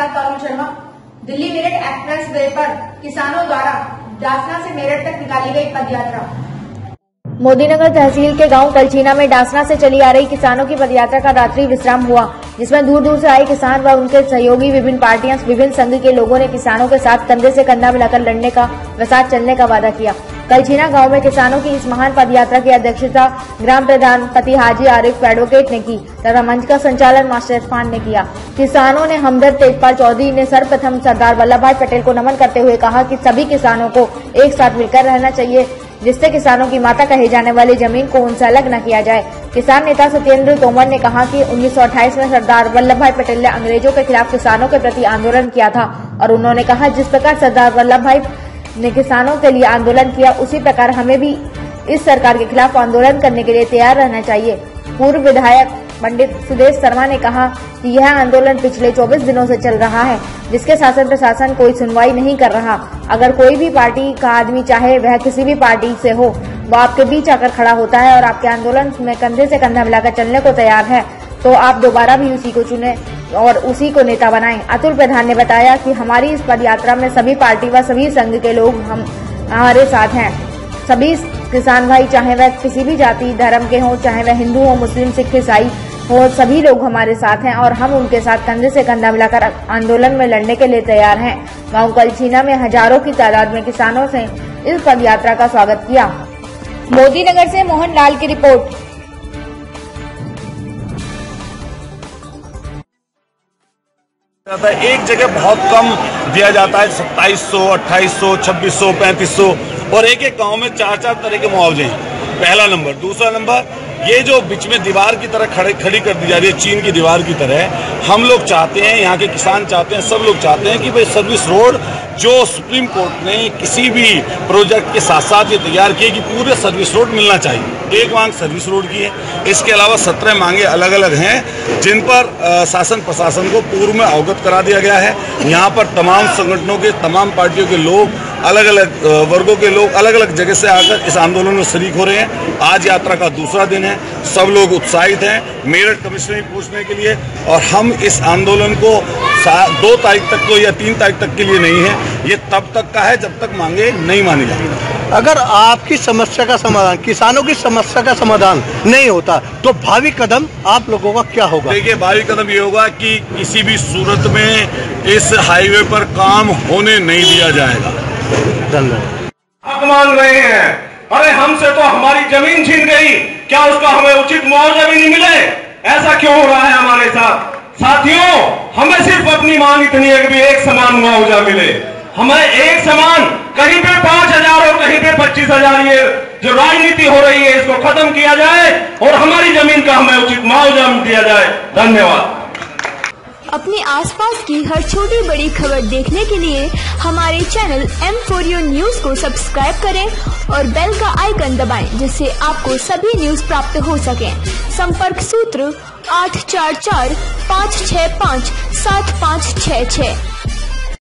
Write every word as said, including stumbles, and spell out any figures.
साथ Tarun Sharma. Delhi Meerut expressway पर किसानों द्वारा डासना से मेरठ तक निकाली गई पदयात्रा। मोदीनगर तहसील के गांव कलचीना में डासना से चली आ रही किसानों की पदयात्रा का रात्रि विश्राम हुआ, जिसमें दूर दूर से आए किसान व उनके सहयोगी विभिन्न पार्टियां, विभिन्न संघ के लोगों ने किसानों के साथ कंधे से कंधा मिलाकर लड़ने का व साथ चलने का वादा किया। कलचीना गांव में किसानों की इस महान पदयात्रा की अध्यक्षता ग्राम प्रधान पति हाजी आरिफ एडवोकेट ने की तथा मंच का संचालन मास्टर इरफान ने किया। किसानों ने हमदर्द तेजपाल चौधरी ने सर्वप्रथम सरदार वल्लभ भाई पटेल को नमन करते हुए कहा कि सभी किसानों को एक साथ मिलकर रहना चाहिए, जिससे किसानों की माता कहे जाने वाली जमीन को उनसे अलग न किया जाए। किसान नेता सत्येंद्र तोमर ने कहा कि उन्नीस सौ अट्ठाईस में सरदार वल्लभ भाई पटेल ने अंग्रेजों के खिलाफ किसानों के प्रति आंदोलन किया था और उन्होंने कहा जिस प्रकार सरदार वल्लभ भाई ने किसानों के लिए आंदोलन किया, उसी प्रकार हमें भी इस सरकार के खिलाफ आंदोलन करने के लिए तैयार रहना चाहिए। पूर्व विधायक पंडित सुदेश शर्मा ने कहा कि यह आंदोलन पिछले चौबीस दिनों से चल रहा है, जिसके शासन प्रशासन कोई सुनवाई नहीं कर रहा। अगर कोई भी पार्टी का आदमी, चाहे वह किसी भी पार्टी से हो, वो आपके बीच आकर खड़ा होता है और आपके आंदोलन में कंधे से कंधा मिलाकर चलने को तैयार है, तो आप दोबारा भी उसी को चुने और उसी को नेता बनाएं। अतुल प्रधान ने बताया कि हमारी इस पदयात्रा में सभी पार्टी व सभी संघ के लोग हम हमारे साथ हैं। सभी किसान भाई, चाहे वह किसी भी जाति धर्म के हों, चाहे वह हिंदू हो, मुस्लिम, सिख, ईसाई हो, सभी लोग हमारे साथ हैं और हम उनके साथ कंधे से कंधा मिलाकर आंदोलन में लड़ने के लिए तैयार हैं। गांव कलचीना में हजारों की तादाद में किसानों ने इस पदयात्रा का स्वागत किया। मोदीनगर से मोहन लाल की रिपोर्ट। एक जगह बहुत कम दिया जाता है, सत्ताईस सौ, अट्ठाईस सौ, छब्बीस सौ, पैंतीस सौ, और एक एक गांव में चार चार तरह के मुआवजे हैं। पहला नंबर। दूसरा नंबर, ये जो बीच में दीवार की तरह खड़े खड़ी कर दी जा रही है, चीन की दीवार की तरह, हम लोग चाहते हैं, यहाँ के किसान चाहते हैं, सब लोग चाहते हैं कि भाई सर्विस रोड जो सुप्रीम कोर्ट ने किसी भी प्रोजेक्ट के साथ साथ ये तैयार किए कि पूरे सर्विस रोड मिलना चाहिए। एक मांग सर्विस रोड की है, इसके अलावा सत्रह मांगे अलग अलग हैं जिन पर आ, शासन प्रशासन को पूर्व में अवगत करा दिया गया है। यहाँ पर तमाम संगठनों के, तमाम पार्टियों के लोग, अलग अलग वर्गों के लोग अलग अलग जगह से आकर इस आंदोलन में शरीक हो रहे हैं। आज यात्रा का दूसरा दिन है, सब लोग उत्साहित हैं मेरठ कमिश्नरी पूछने के लिए, और हम इस आंदोलन को दो तारीख तक तो या तीन तारीख तक के लिए नहीं है, ये तब तक का है जब तक मांगे नहीं मानी जाएंगी। अगर आपकी समस्या का समाधान, किसानों की समस्या का समाधान नहीं होता तो भावी कदम आप लोगों का क्या होगा? देखिए, भावी कदम ये होगा कि किसी भी सूरत में इस हाईवे पर काम होने नहीं दिया जाएगा। धन्यवाद। हक मांग रहे हैं, अरे हमसे तो हमारी जमीन छीन गई, क्या उसका हमें उचित मुआवजा भी नहीं मिले? ऐसा क्यों हो रहा है हमारे साथ? साथियों, हमें सिर्फ अपनी मांग इतनी है कि एक समान मुआवजा मिले। हमें एक समान, कहीं पे पांच हजार और कहीं पे पच्चीस हजार, ये जो राजनीति हो रही है इसको खत्म किया जाए और हमारी जमीन का हमें उचित मुआवजा दिया जाए। धन्यवाद। अपने आसपास की हर छोटी बड़ी खबर देखने के लिए हमारे channel M four U news को सब्सक्राइब करें और बेल का आइकन दबाएं, जिससे आपको सभी न्यूज प्राप्त हो सके। संपर्क सूत्र आठ चार चार पाँच छः पाँच सात पाँच छः छः।